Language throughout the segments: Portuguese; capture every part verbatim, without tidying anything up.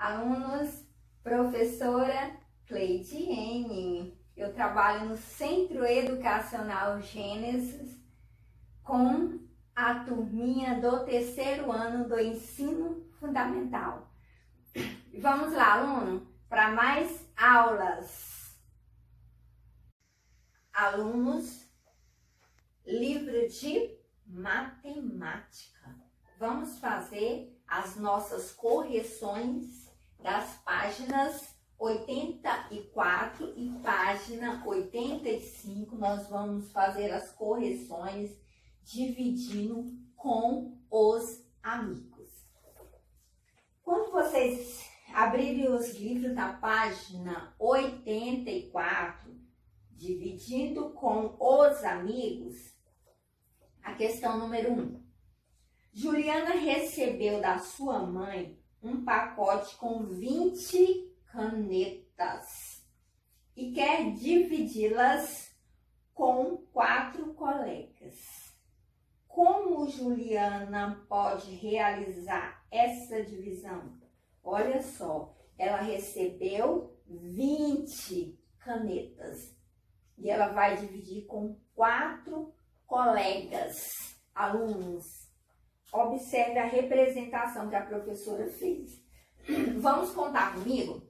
alunos, professora Cleidiene. Eu trabalho no Centro Educacional Gênesis com a turminha do terceiro ano do ensino fundamental. Vamos lá, aluno, para mais aulas. Alunos, livro de matemática. Vamos fazer as nossas correções das páginas oitenta e quatro e página oitenta e cinco. Nós vamos fazer as correções dividindo com os amigos. Quando vocês abrirem os livros na página oitenta e quatro, dividindo com os amigos, a questão número um. Juliana recebeu da sua mãe um pacote com vinte canetas e quer dividi-las com quatro colegas. Como Juliana pode realizar essa divisão? Olha só, ela recebeu vinte canetas e ela vai dividir com quatro colegas. Alunos, observe a representação que a professora fez. Vamos contar comigo?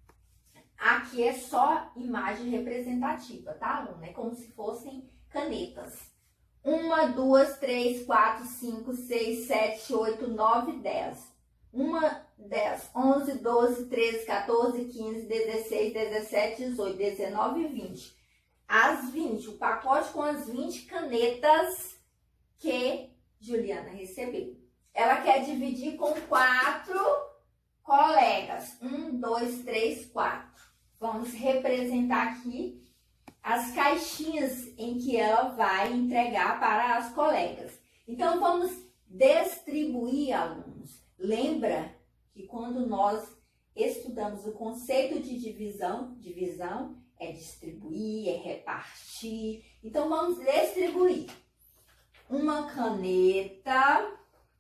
Aqui é só imagem representativa, tá, aluno? É como se fossem canetas. Uma, duas, três, quatro, cinco, seis, sete, oito, nove, dez. Uma, dez, onze, doze, treze, quatorze, quinze, dezesseis, dezessete, dezoito, dezenove e vinte. As vinte, o pacote com as vinte canetas que Juliana recebeu. Ela quer dividir com quatro colegas. Um, dois, três, quatro. Vamos representar aqui as caixinhas em que ela vai entregar para as colegas. Então, vamos distribuir, alunos. Lembra que quando nós estudamos o conceito de divisão, divisão é distribuir, é repartir. Então, vamos distribuir. Uma caneta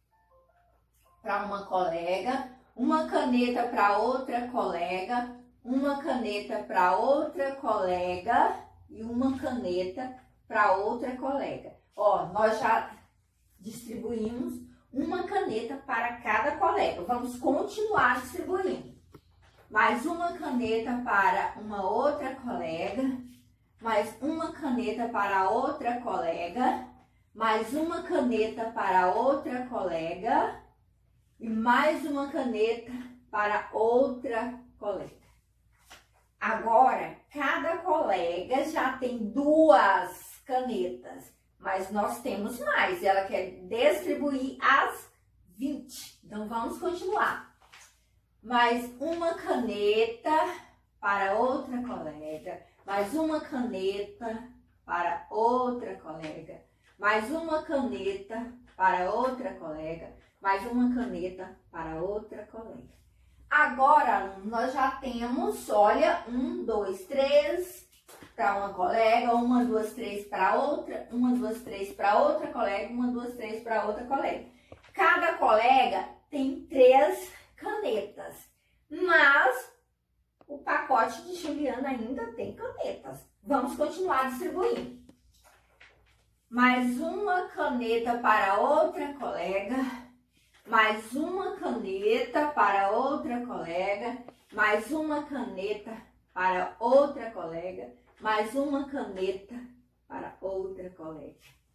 para uma colega, uma caneta para outra colega, uma caneta para outra colega e uma caneta para outra colega. Ó, nós já distribuímos uma caneta para cada colega. Vamos continuar distribuindo. Mais uma caneta para uma outra colega, mais uma caneta para outra colega, mais uma caneta para outra colega e mais uma caneta para outra colega. Agora, cada colega já tem duas canetas, mas nós temos mais. Ela quer distribuir as vinte. Então, vamos continuar. Mais uma caneta para outra colega, mais uma caneta para outra colega, mais uma caneta para outra colega, mais uma caneta para outra colega. Agora, nós já temos, olha, um, dois, três para uma colega, uma, duas, três para outra, uma, duas, três para outra colega, uma, duas, três para outra colega. Cada colega tem três canetas, mas o pacote de Juliana ainda tem canetas. Vamos continuar distribuindo. Mais uma caneta para outra colega, mais uma caneta para outra colega, mais uma caneta para outra colega, mais uma caneta para outra colega.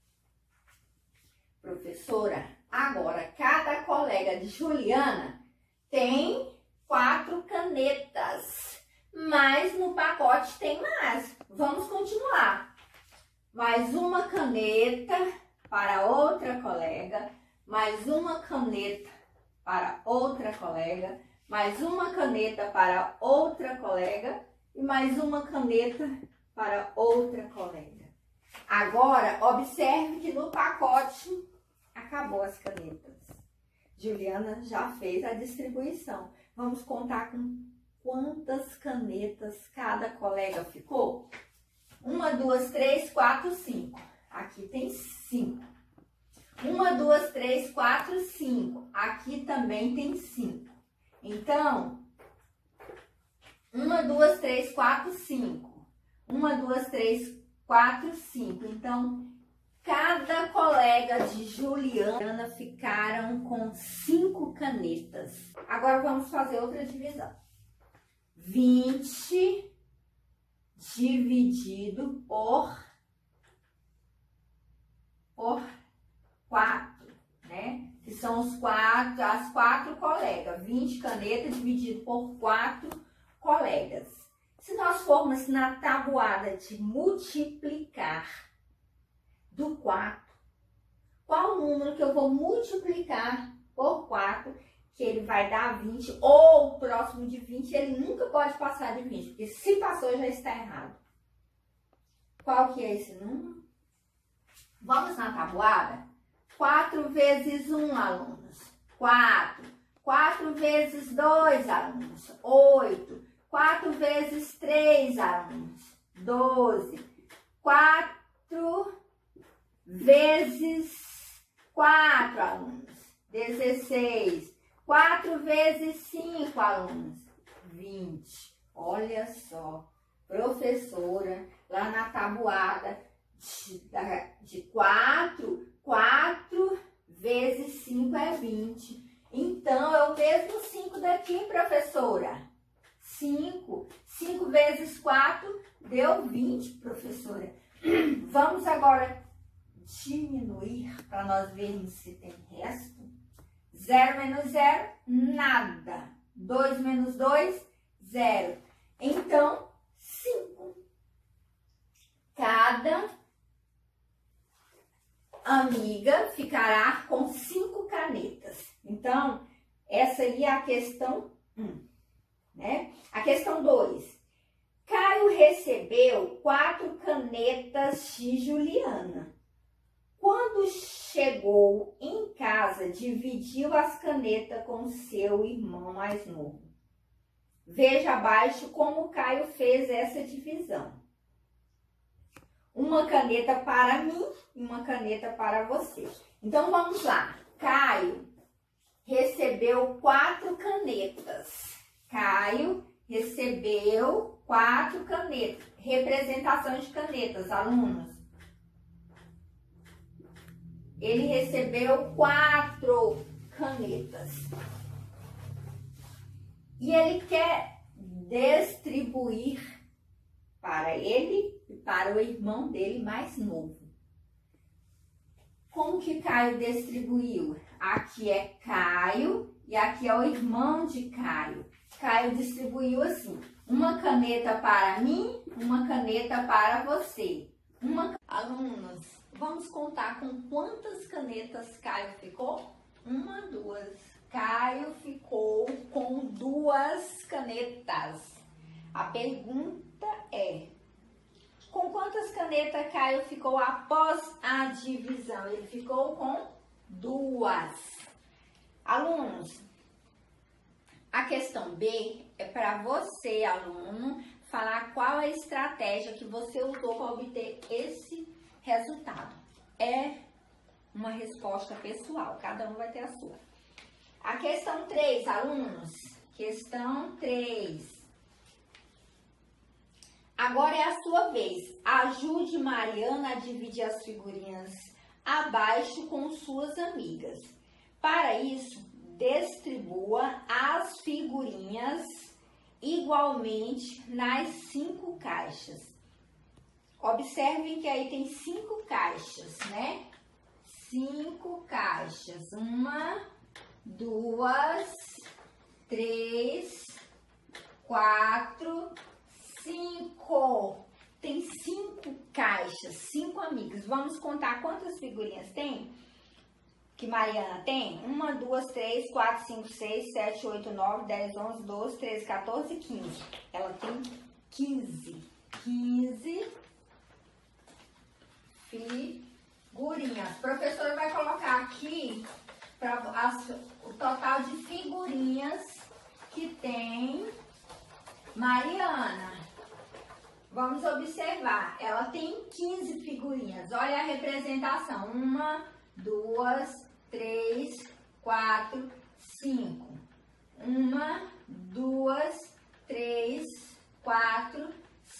Professora, agora cada colega de Juliana tem quatro canetas, mas no pacote tem mais. Vamos continuar. Mais uma caneta para outra colega, mais uma caneta para outra colega, mais uma caneta para outra colega e mais uma caneta para outra colega. Agora, observe que no pacote acabou as canetas. Juliana já fez a distribuição. Vamos contar com quantas canetas cada colega ficou? Uma, duas, três, quatro, cinco. Aqui tem cinco. Uma, duas, três, quatro, cinco. Aqui também tem cinco. Então, Uma, duas, três, quatro, cinco. Uma, duas, três, quatro, cinco. Então, cada colega de Juliana ficaram com cinco canetas. Agora, vamos fazer outra divisão. vinte dividido por, por quatro, né? Que são os quatro, as quatro colegas. vinte canetas dividido por quatro colegas. Se nós formos na tabuada de multiplicar do quatro, qual o número que eu vou multiplicar por quatro, que ele vai dar vinte, ou próximo de vinte, ele nunca pode passar de vinte, porque se passou já está errado. Qual que é esse número? Vamos na tabuada? quatro vezes um, alunos. quatro. quatro vezes dois, alunos. oito. quatro vezes três, alunos. doze. quatro vezes quatro, alunos. dezesseis. quatro vezes cinco, alunos. vinte. Olha só, professora, lá na tabuada de quatro, quatro vezes cinco é vinte. Então, é o mesmo cinco daqui, professora. cinco. cinco vezes quatro deu vinte, professora. Vamos agora diminuir para nós vermos se tem resto. zero menos zero, nada. dois menos dois, zero. Então, cinco. Cada amiga ficará com cinco canetas. Então, essa aí é a questão um, né? A questão dois. Caio recebeu quatro canetas de Juliana. Quando chegou em casa, dividiu as canetas com seu irmão mais novo. Veja abaixo como Caio fez essa divisão. Uma caneta para mim e uma caneta para você. Então, vamos lá. Caio recebeu quatro canetas. Caio recebeu quatro canetas. Representação de canetas, alunos. Ele recebeu quatro canetas. E ele quer distribuir para ele e para o irmão dele mais novo. Como que Caio distribuiu? Aqui é Caio e aqui é o irmão de Caio. Caio distribuiu assim: uma caneta para mim, uma caneta para você. Uma... Alunos, vamos contar com quantas canetas Caio ficou? Uma, duas. Caio ficou com duas canetas. A pergunta é: com quantas canetas Caio ficou após a divisão? Ele ficou com duas. Alunos, a questão B é para você, aluno, falar qual é a estratégia que você usou para obter esse resultado. É uma resposta pessoal, cada um vai ter a sua. A questão três, alunos, questão três. Agora é a sua vez. Ajude Mariana a dividir as figurinhas abaixo com suas amigas. Para isso, distribua as figurinhas igualmente nas cinco caixas. Observem que aí tem cinco caixas, né? Cinco caixas. Uma, duas, três, quatro, cinco. Tem cinco caixas, cinco amigas. Vamos contar quantas figurinhas tem? Que Mariana tem? Uma, duas, três, quatro, cinco, seis, sete, oito, nove, dez, onze, doze, treze, quatorze, quinze. Ela tem quinze. quinze figurinhas. A professora vai colocar aqui pra as, o total de figurinhas que tem Mariana. Vamos observar. Ela tem quinze figurinhas. Olha a representação. Uma, duas, três, quatro, cinco. Uma, duas, três,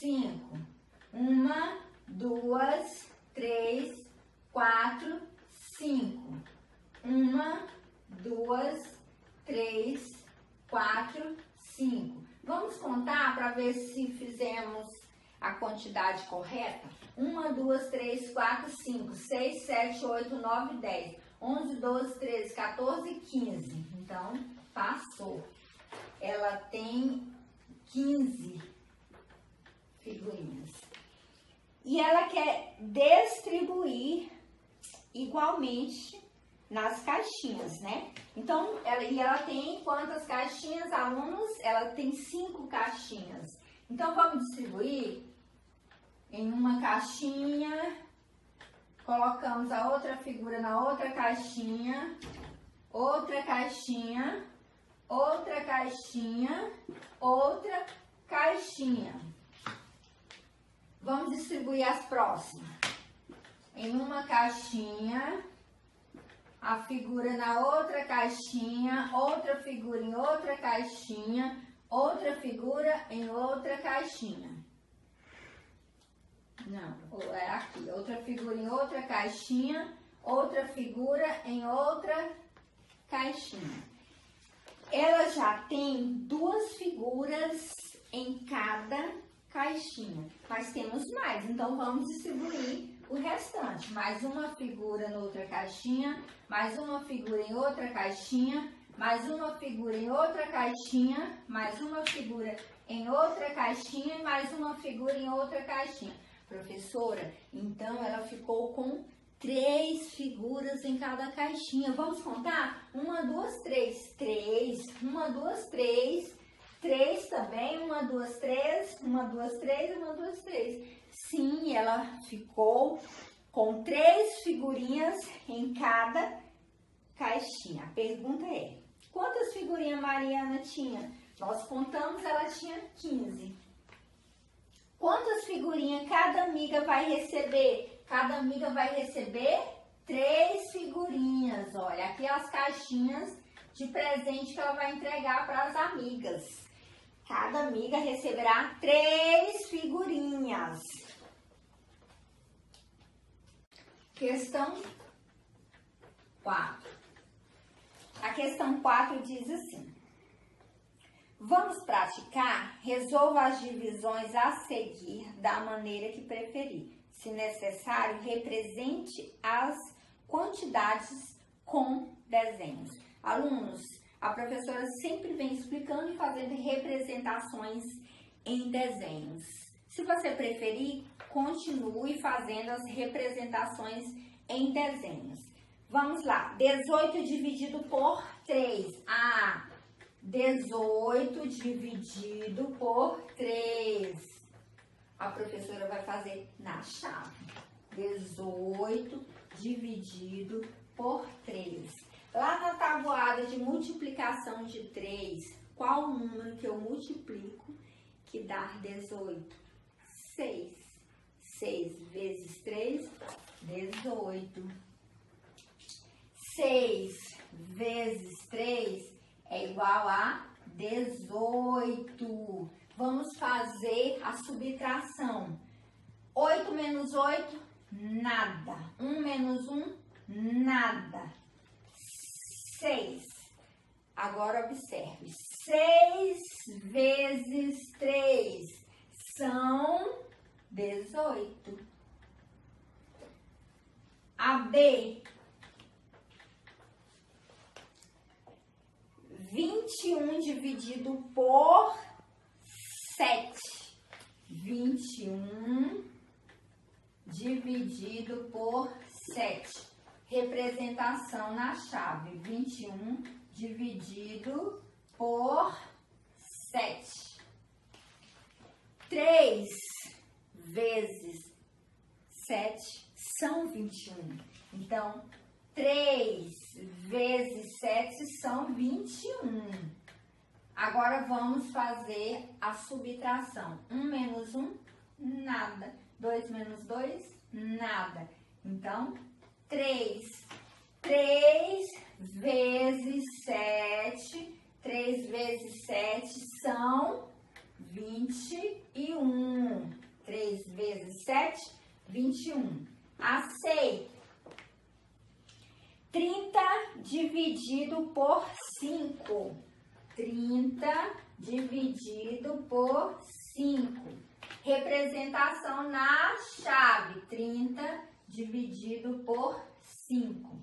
cinco. Uma, duas, três, quatro, cinco. Uma, duas, três, quatro, cinco. Vamos contar para ver se fizemos a quantidade correta? Uma, duas, três, quatro, cinco, seis, sete, oito, nove, dez, onze, doze, treze, quatorze, quinze. Então, passou. Ela tem quinze figurinhas. E ela quer distribuir igualmente nas caixinhas, né? Então, ela, e ela tem quantas caixinhas, alunos? Ela tem cinco caixinhas. Então, vamos distribuir em uma caixinha, colocamos a outra figura na outra caixinha, outra caixinha, outra caixinha, outra caixinha. Vamos distribuir as próximas. Em uma caixinha, a figura na outra caixinha, outra figura em outra caixinha, outra figura em outra caixinha. Não, é aqui. Outra figura em outra caixinha, outra figura em outra caixinha. Ela já tem duas figuras em cada caixinha, mas temos mais, então vamos distribuir o restante. Mais uma figura em outra caixinha, mais uma figura em outra caixinha, mais uma figura em outra caixinha, mais uma figura em outra caixinha e mais uma figura em outra caixinha. Professora, então ela ficou com três figuras em cada caixinha. Vamos contar? Uma, duas, três. Três. Uma, duas, três. Três também. Uma, duas, três. Uma, duas, três. Uma, duas, três. Sim, ela ficou com três figurinhas em cada caixinha. A pergunta é, quantas figurinhas Mariana tinha? Nós contamos, ela tinha quinze. Quantas figurinhas cada amiga vai receber? Cada amiga vai receber três figurinhas. Olha, aqui as caixinhas de presente que ela vai entregar para as amigas. Cada amiga receberá três figurinhas. Questão quatro. A questão quatro diz assim: vamos praticar? Resolva as divisões a seguir da maneira que preferir. Se necessário, represente as quantidades com desenhos. Alunos, a professora sempre vem explicando e fazendo representações em desenhos. Se você preferir, continue fazendo as representações em desenhos. Vamos lá, dezoito dividido por três. Ah, dezoito dividido por três. A professora vai fazer na chave. dezoito dividido por três. Lá na tabuada de multiplicação de três, qual o número que eu multiplico que dá dezoito? seis. seis vezes três, dezoito. seis vezes três é igual a dezoito. Vamos fazer a subtração. oito menos oito, nada. um menos um, nada. seis. Agora observe. seis vezes três são dezoito. A B. vinte e um dividido por sete. vinte e um dividido por sete. Representação na chave. vinte e um dividido por sete. três vezes sete são vinte e um. Então, três vezes sete são vinte e um. Agora, vamos fazer a subtração. um menos um, nada. dois menos dois, nada. Então, três. três vezes sete. três vezes sete são vinte e um. três vezes sete, vinte e um. Aceito. trinta dividido por cinco. trinta dividido por cinco. Representação na chave. trinta dividido por cinco.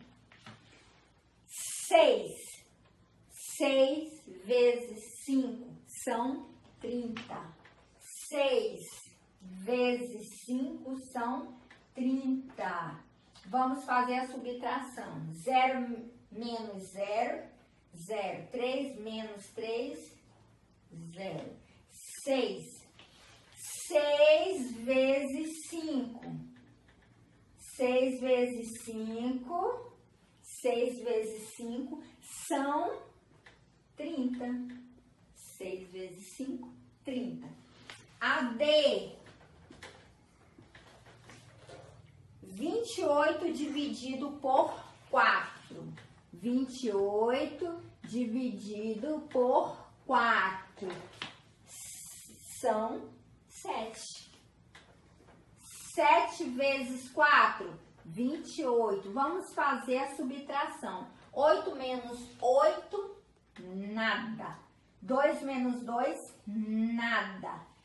seis. seis vezes cinco são trinta. seis vezes cinco são trinta. Vamos fazer a subtração. zero menos zero, zero. três menos três, zero. seis. seis vezes cinco. seis vezes cinco. seis vezes cinco são trinta. seis vezes cinco, trinta. A D. vinte e oito dividido por quatro. vinte e oito dividido por quatro. São sete. sete vezes quatro, vinte e oito. Vamos fazer a subtração. oito menos oito, nada. dois menos dois, nada.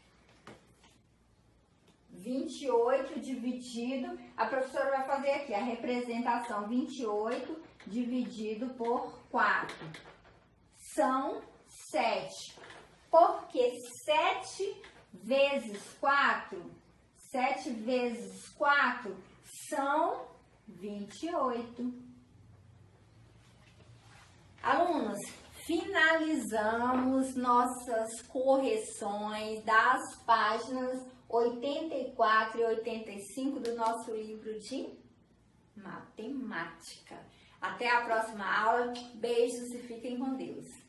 vinte e oito dividido, a professora vai fazer aqui a representação, vinte e oito dividido por quatro. São sete. Porque sete vezes quatro, sete vezes quatro são vinte e oito. Alunos, finalizamos nossas correções das páginas oitenta e quatro e oitenta e cinco do nosso livro de matemática. Até a próxima aula. Beijos e fiquem com Deus.